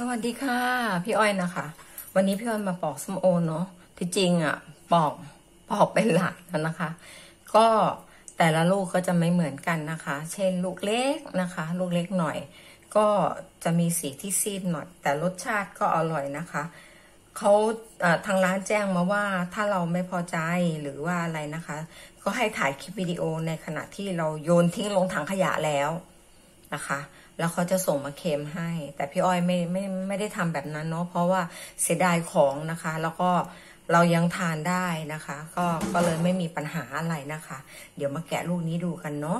วัสดีค่ะพี่อ้อยนะคะวันนี้พี่อ้อยมาปอกส้มโอเนาะที่จริงอ่ะปอกเป็นหลักแล้วนะคะก็แต่ละลูกก็จะไม่เหมือนกันนะคะเช่นลูกเล็กนะคะลูกเล็กหน่อยก็จะมีสีที่ซีดหน่อยแต่รสชาติก็อร่อยนะคะเขาทางร้านแจ้งมาว่าถ้าเราไม่พอใจหรือว่าอะไรนะคะก็ให้ถ่ายคลิปวิดีโอในขณะที่เราโยนทิ้งลงถังขยะแล้วนะคะแล้วเขาจะส่งมาเค็มให้แต่พี่อ้อยไม่ได้ทำแบบนั้นเนาะเพราะว่าเสียดายของนะคะแล้วก็เรายังทานได้นะคะก็เลยไม่มีปัญหาอะไรนะคะเดี๋ยวมาแกะลูกนี้ดูกันเนาะ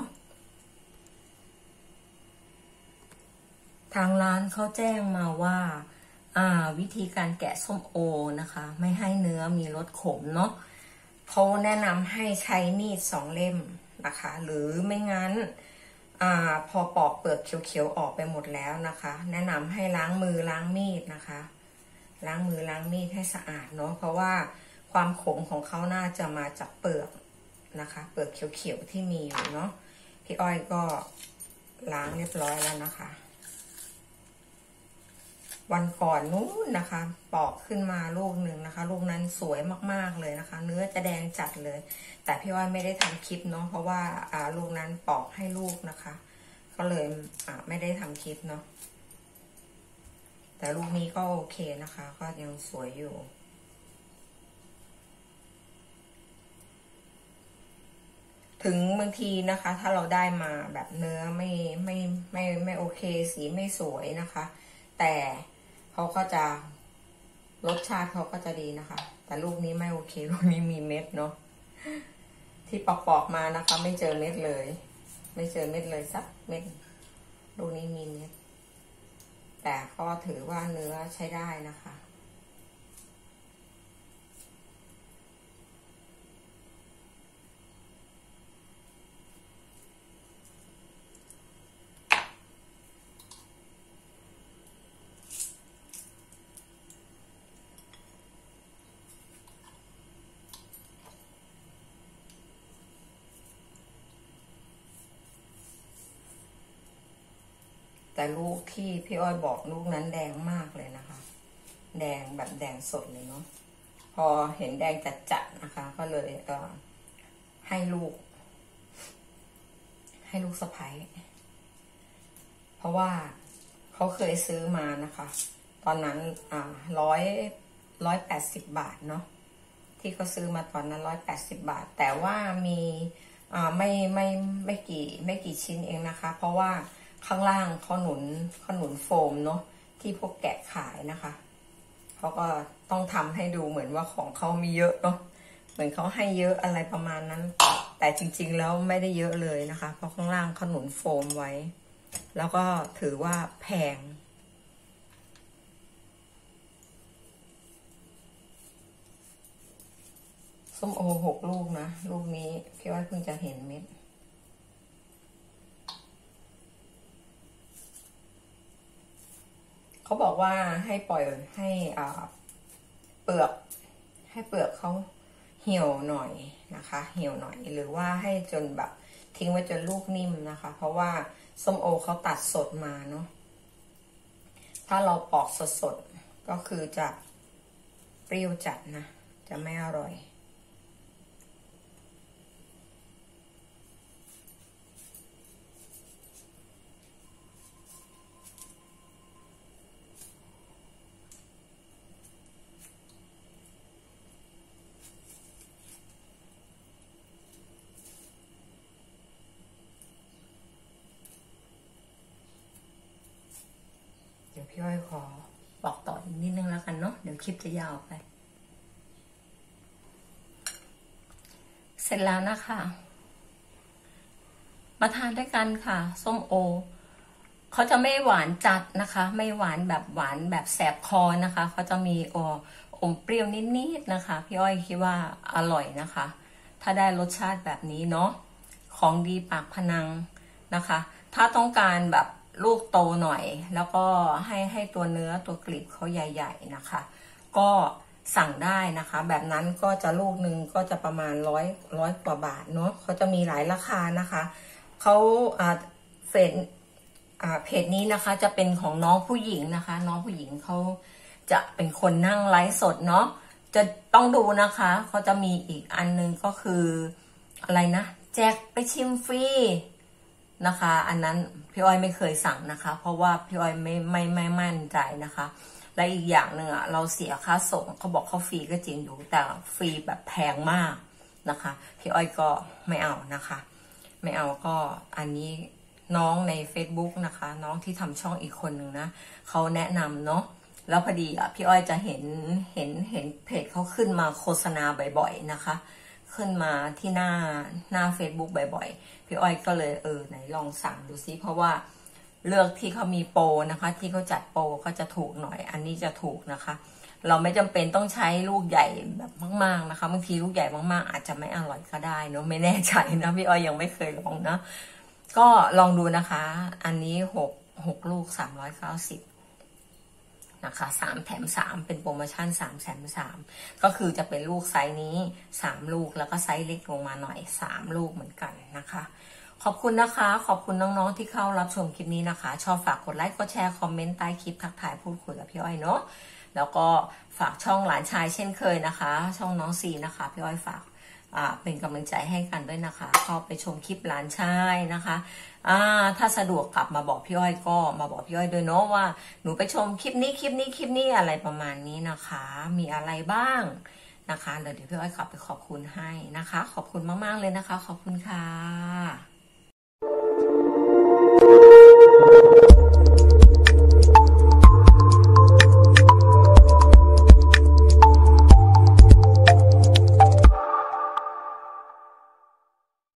ทางร้านเขาแจ้งมาว่าวิธีการแกะส้มโอนะคะไม่ให้เนื้อมีรสขมเนาะเขาแนะนำให้ใช้มีด2 เล่มนะคะหรือไม่งั้นพอปอกเปลือกเขียวๆออกไปหมดแล้วนะคะแนะนำให้ล้างมือล้างมีดนะคะล้างมือล้างมีดให้สะอาดเนาะเพราะว่าความขมของเขาน่าจะมาจากเปลือกนะคะเปลือกเขียวๆที่มีอยู่เนาะพี่อ้อยก็ล้างเรียบร้อยแล้วนะคะวันก่อนนู้นนะคะปอกขึ้นมาลูกหนึ่งนะคะลูกนั้นสวยมากๆเลยนะคะเนื้อจะแดงจัดเลยแต่พี่อ้อยไม่ได้ทำคลิปเนาะเพราะว่าลูกนั้นปอกให้ลูกนะคะก็เลยไม่ได้ทำคลิปเนาะแต่ลูกนี้ก็โอเคนะคะก็ยังสวยอยู่ถึงบางทีนะคะถ้าเราได้มาแบบเนื้อไม่โอเคสีไม่สวยนะคะแต่เขาก็จะรสชาติเขาก็จะดีนะคะแต่ลูกนี้ไม่โอเคลูกนี้มีเม็ดเนาะที่ปอกมานะคะไม่เจอเม็ดเลยไม่เจอเม็ดเลยสักเม็ดลูกนี้มีเม็ดแต่ก็ถือว่าเนื้อใช้ได้นะคะแต่ลูกที่พี่อ้อยบอกลูกนั้นแดงมากเลยนะคะแดงแบบแดงสดเลยเนาะพอเห็นแดงจัดๆนะคะก็เลยให้ลูกสะใภ้เพราะว่าเขาเคยซื้อมานะคะตอนนั้น180 บาทเนาะที่เขาซื้อมาตอนนั้น180 บาทแต่ว่ามีไม่กี่ชิ้นเองนะคะเพราะว่าข้างล่างเขาหนุนโฟมเนาะที่พวกแกะขายนะคะเขาก็ต้องทำให้ดูเหมือนว่าของเขามีเยอะเนาะเหมือนเขาให้เยอะอะไรประมาณนั้นแต่จริงๆแล้วไม่ได้เยอะเลยนะคะเพราะข้างล่างเขาหนุนโฟมไว้แล้วก็ถือว่าแพงส้มโอ6 ลูกนะลูกนี้พี่ว่าเพิ่งจะเห็นเม็ดเขาบอกว่าให้ปล่อยให้เปลือกเขาเหี่ยวหน่อยนะคะเหี่ยวหน่อยหรือว่าให้จนแบบทิ้งไว้จนลูกนิ่มนะคะเพราะว่าส้มโอเขาตัดสดมาเนาะถ้าเราปอกสดก็คือจะเปรี้ยวจัดนะจะไม่อร่อยเดี๋ยวพี่อ้อยขอบอกต่ออีกนิดนึงแล้วกันเนาะเดี๋ยวคลิปจะยาวไปเสร็จแล้วนะคะมาทานด้วยกันค่ะส้มโอเขาจะไม่หวานจัดนะคะไม่หวานแบบแสบคอนะคะเขาจะมีอมเปรี้ยวนิดๆนะคะพี่อ้อยคิดว่าอร่อยนะคะถ้าได้รสชาติแบบนี้เนาะของดีปากพนังนะคะถ้าต้องการแบบลูกโตหน่อยแล้วก็ให้ตัวเนื้อตัวกลีบเขาใหญ่ๆนะคะก็สั่งได้นะคะแบบนั้นก็จะลูกหนึ่งก็จะประมาณร้อยกว่าบาทเนาะเขาจะมีหลายราคานะคะเขาเฟซเพจนี้นะคะจะเป็นของน้องผู้หญิงนะคะน้องผู้หญิงเขาจะเป็นคนนั่งไลฟ์สดเนาะจะต้องดูนะคะเขาจะมีอีกอันนึงก็คืออะไรนะแจกไปชิมฟรีนะคะอันนั้นพี่อ้อยไม่เคยสั่งนะคะเพราะว่าพี่อ้อยไม่มั่นใจนะคะและอีกอย่างหนึ่งอ่ะเราเสียค่าส่งเขาบอกเขาฟรีก็จริงอยู่แต่ฟรีแบบแพงมากนะคะพี่อ้อยก็ไม่เอานะคะไม่เอาก็อันนี้น้องใน Facebook นะคะน้องที่ทำช่องอีกคนหนึ่งนะเขาแนะนำเนาะแล้วพอดีอ่ะพี่อ้อยจะเห็นเพจเขาขึ้นมาโฆษณาบ่อยๆนะคะขึ้นมาที่หน้า Facebook บ่อยๆพี่อ้อยก็เลยไหนลองสั่งดูซิเพราะว่าเลือกที่เขามีโปรนะคะที่เขาจัดโปรก็จะถูกหน่อยอันนี้จะถูกนะคะเราไม่จำเป็นต้องใช้ลูกใหญ่แบบมากๆนะคะบางทีลูกใหญ่มากๆอาจจะไม่อร่อยก็ได้เนาะไม่แน่ใจนะพี่อ้อยยังไม่เคยลองนะก็ลองดูนะคะอันนี้6ลูก390นะคะ3แถม3เป็นโปรโมชั่น3แถม3ก็คือจะเป็นลูกไซส์นี้3ลูกแล้วก็ไซส์เล็กลงมาหน่อย3ลูกเหมือนกันนะคะขอบคุณนะคะขอบคุณน้องๆที่เข้ารับชมคลิปนี้นะคะชอบฝากกดไลค์กดแชร์คอมเมนต์ใต้คลิปทักทายพูดคุยกับพี่อ้อยเนาะแล้วก็ฝากช่องหลานชายเช่นเคยนะคะช่องน้องซีนะคะพี่อ้อยฝากเป็นกำลังใจให้กันด้วยนะคะเข้าไปชมคลิปหลานชายนะคะถ้าสะดวกกลับมาบอกพี่อ้อยก็มาบอกพี่อ้อยด้วยเนาะว่าหนูไปชมคลิปนี้อะไรประมาณนี้นะคะมีอะไรบ้างนะคะเดี๋ยวพี่อ้อยกลับไปขอบคุณให้นะคะขอบคุณมากๆเลยนะคะขอบคุณค่ะ